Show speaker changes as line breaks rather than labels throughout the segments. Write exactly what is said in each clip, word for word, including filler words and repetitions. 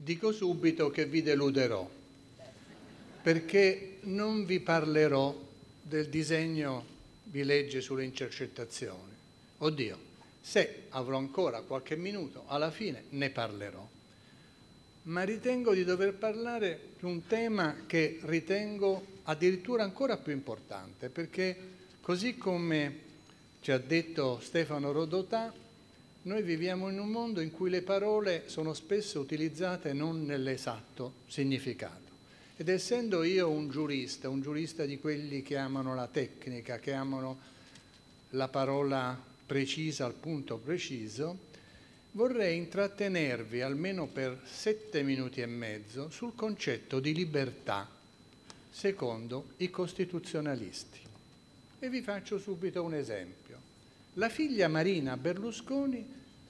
Dico subito che vi deluderò, perché non vi parlerò del disegno di legge sulle intercettazioni. Oddio, se avrò ancora qualche minuto, alla fine ne parlerò. Ma ritengo di dover parlare di un tema che ritengo addirittura ancora più importante, perché così come ci ha detto Stefano Rodotà, noi viviamo in un mondo in cui le parole sono spesso utilizzate non nell'esatto significato. Ed essendo io un giurista, un giurista di quelli che amano la tecnica, che amano la parola precisa al punto preciso, vorrei intrattenervi almeno per sette minuti e mezzo sul concetto di libertà secondo i costituzionalisti. E vi faccio subito un esempio. La figlia Marina Berlusconi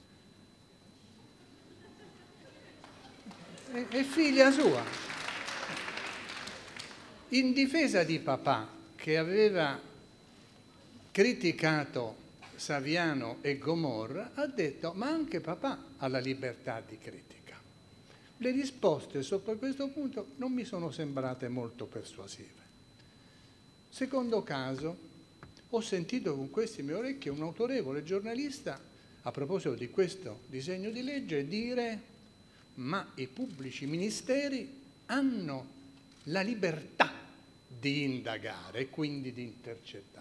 è, è figlia sua. In difesa di papà, che aveva criticato Saviano e Gomorra, ha detto ma anche papà ha la libertà di critica. Le risposte sopra questo punto non mi sono sembrate molto persuasive. Secondo caso, ho sentito con questi miei orecchi un autorevole giornalista, a proposito di questo disegno di legge, dire ma i pubblici ministeri hanno la libertà di indagare e quindi di intercettare.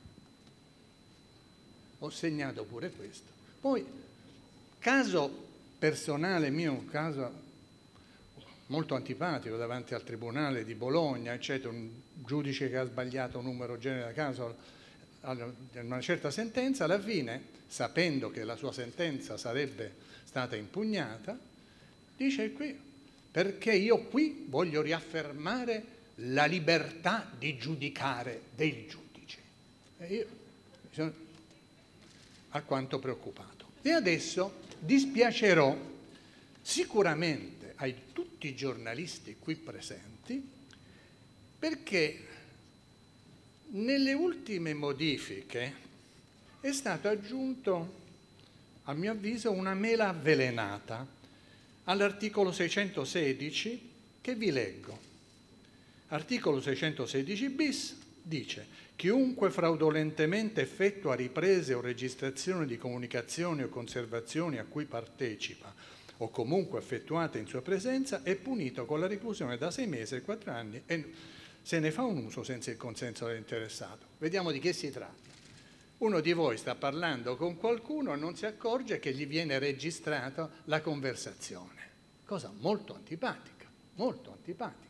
Ho segnato pure questo. Poi, caso personale mio, un caso molto antipatico davanti al Tribunale di Bologna, eccetera, un giudice che ha sbagliato un numero genere da caso, una certa sentenza, alla fine, sapendo che la sua sentenza sarebbe stata impugnata, dice qui, perché io qui voglio riaffermare la libertà di giudicare del giudice. E io mi sono alquanto preoccupato. E adesso dispiacerò sicuramente a tutti i giornalisti qui presenti, perché nelle ultime modifiche è stato aggiunto, a mio avviso, una mela avvelenata all'articolo seicentosedici che vi leggo. Articolo seicentosedici bis dice: chiunque fraudolentemente effettua riprese o registrazioni di comunicazioni o conservazioni a cui partecipa o comunque effettuate in sua presenza è punito con la reclusione da sei mesi a quattro anni e se ne fa un uso senza il consenso dell'interessato. Vediamo di che si tratta. Uno di voi sta parlando con qualcuno e non si accorge che gli viene registrata la conversazione. Cosa molto antipatica, molto antipatica.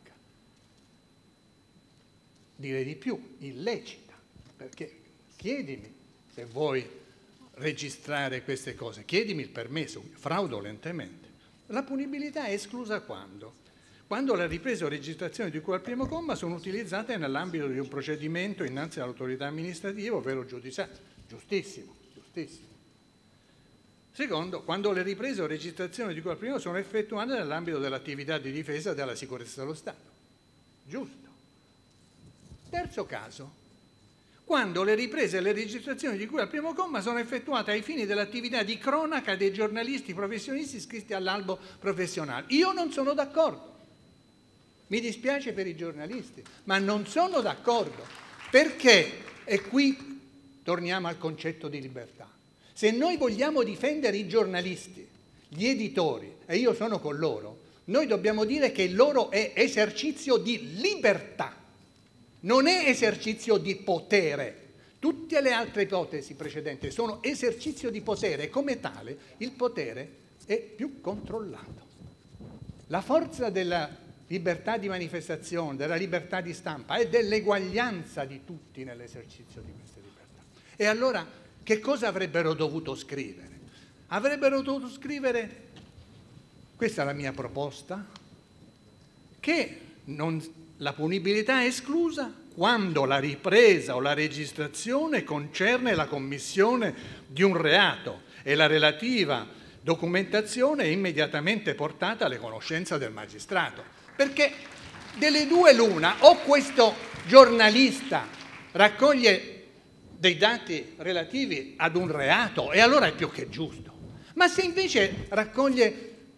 Direi di più, illecita, perché chiedimi se vuoi registrare queste cose, chiedimi il permesso, fraudolentemente. La punibilità è esclusa quando? Quando le riprese o registrazioni di cui al primo comma sono utilizzate nell'ambito di un procedimento innanzi all'autorità amministrativa, ovvero giudiziaria. Giustissimo, giustissimo. Secondo, quando le riprese o registrazioni di cui al primo sono effettuate nell'ambito dell'attività di difesa della sicurezza dello Stato. Giusto. Terzo caso, quando le riprese e le registrazioni di cui al primo comma sono effettuate ai fini dell'attività di cronaca dei giornalisti professionisti iscritti all'albo professionale. Io non sono d'accordo. Mi dispiace per i giornalisti, ma non sono d'accordo. Perché? E qui torniamo al concetto di libertà. Se noi vogliamo difendere i giornalisti, gli editori, e io sono con loro, noi dobbiamo dire che il loro è esercizio di libertà. Non è esercizio di potere. Tutte le altre ipotesi precedenti sono esercizio di potere e come tale il potere è più controllato. La forza della libertà di manifestazione, della libertà di stampa e dell'eguaglianza di tutti nell'esercizio di queste libertà. E allora che cosa avrebbero dovuto scrivere? Avrebbero dovuto scrivere, questa è la mia proposta, che non... La punibilità è esclusa quando la ripresa o la registrazione concerne la commissione di un reato e la relativa documentazione è immediatamente portata alle conoscenze del magistrato. Perché delle due l'una, o questo giornalista raccoglie dei dati relativi ad un reato e allora è più che giusto, ma se invece raccoglie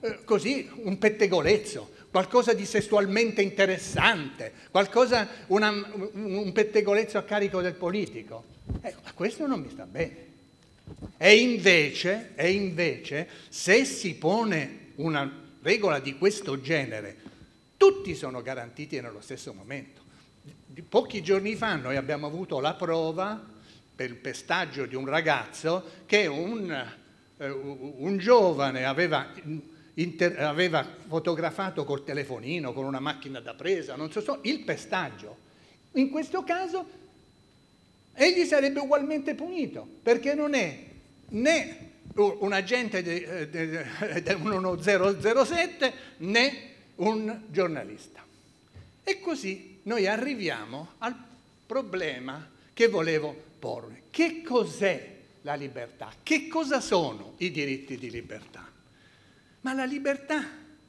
eh, così, un pettegolezzo, qualcosa di sessualmente interessante, qualcosa, una, un pettegolezzo a carico del politico. Ecco, questo non mi sta bene. E invece, e invece, se si pone una regola di questo genere, tutti sono garantiti nello stesso momento. Di pochi giorni fa noi abbiamo avuto la prova per il pestaggio di un ragazzo che un, eh, un giovane aveva, inter, aveva fotografato col telefonino, con una macchina da presa, non so, so, il pestaggio. In questo caso egli sarebbe ugualmente punito, perché non è né un agente di uno zero zero sette né un giornalista. E così noi arriviamo al problema che volevo porre. Che cos'è la libertà? Che cosa sono i diritti di libertà? Ma la libertà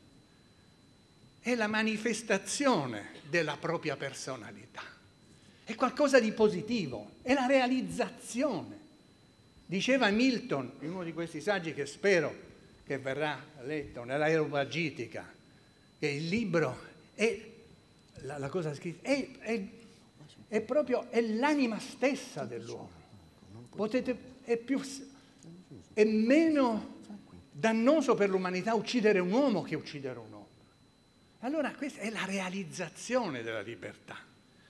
è la manifestazione della propria personalità, è qualcosa di positivo, è la realizzazione. Diceva Milton, in uno di questi saggi che spero che verrà letto, nell'Areopagitica, che il libro è la, la cosa scritta, è, è, è proprio è l'anima stessa dell'uomo. Potete, è, più, è meno dannoso per l'umanità uccidere un uomo che uccidere un uomo. Allora questa è la realizzazione della libertà.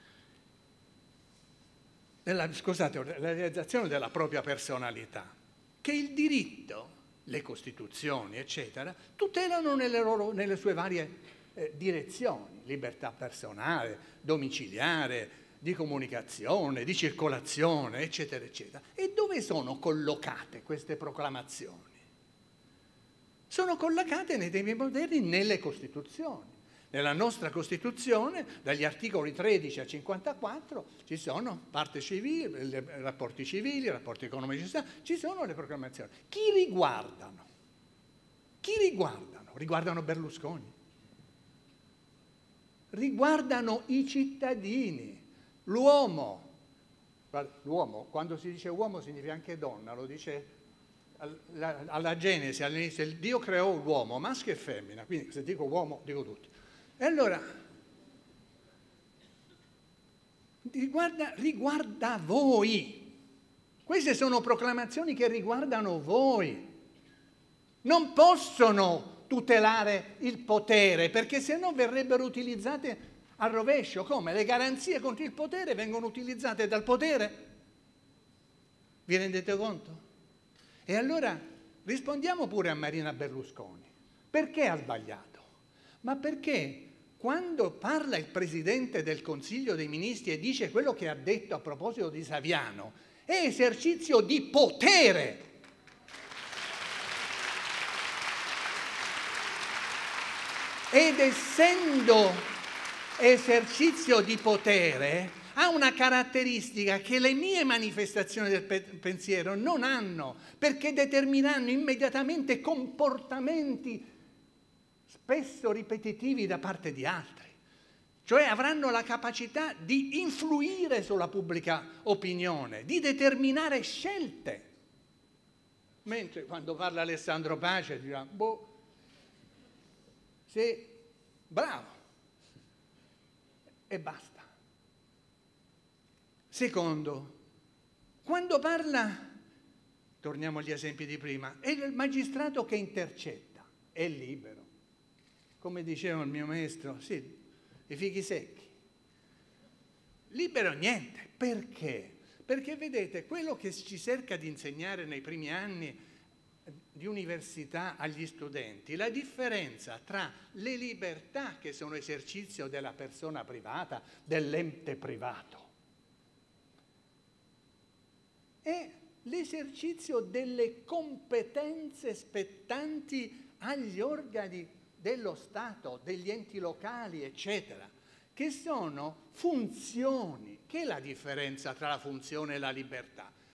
Della, scusate, la realizzazione della propria personalità, che il diritto, le costituzioni, eccetera, tutelano nelle, loro, nelle sue varie eh, direzioni, libertà personale, domiciliare, di comunicazione, di circolazione, eccetera, eccetera. E dove sono collocate queste proclamazioni? Sono collocate nei tempi moderni nelle costituzioni. Nella nostra Costituzione, dagli articoli tredici a cinquantaquattro, ci sono parte civile, rapporti civili, rapporti economici, ci sono le proclamazioni. Chi riguardano? Chi riguardano? Riguardano Berlusconi. Riguardano i cittadini, l'uomo. L'uomo, quando si dice uomo significa anche donna, lo dice alla, alla Genesi, all'inizio, Dio creò l'uomo, maschio e femmina, quindi se dico uomo dico tutti. E allora, riguarda, riguarda voi. Queste sono proclamazioni che riguardano voi. Non possono tutelare il potere, perché se no verrebbero utilizzate al rovescio. Come? Le garanzie contro il potere vengono utilizzate dal potere? Vi rendete conto? E allora rispondiamo pure a Marina Berlusconi. Perché ha sbagliato? Ma perché quando parla il Presidente del Consiglio dei Ministri e dice quello che ha detto a proposito di Saviano, è esercizio di potere. Ed essendo esercizio di potere, ha una caratteristica che le mie manifestazioni del pe- pensiero non hanno, perché determinano immediatamente comportamenti spesso ripetitivi da parte di altri, cioè avranno la capacità di influire sulla pubblica opinione, di determinare scelte. Mentre quando parla Alessandro Pace dirà, boh, sì, bravo, e basta. Secondo, quando parla, torniamo agli esempi di prima, è il magistrato che intercetta, è libero. Come diceva il mio maestro, sì, i fichi secchi. Libero niente. Perché? Perché vedete, quello che ci cerca di insegnare nei primi anni di università agli studenti, la differenza tra le libertà che sono esercizio della persona privata, dell'ente privato, e l'esercizio delle competenze spettanti agli organi dello Stato, degli enti locali, eccetera, che sono funzioni. Che è la differenza tra la funzione e la libertà?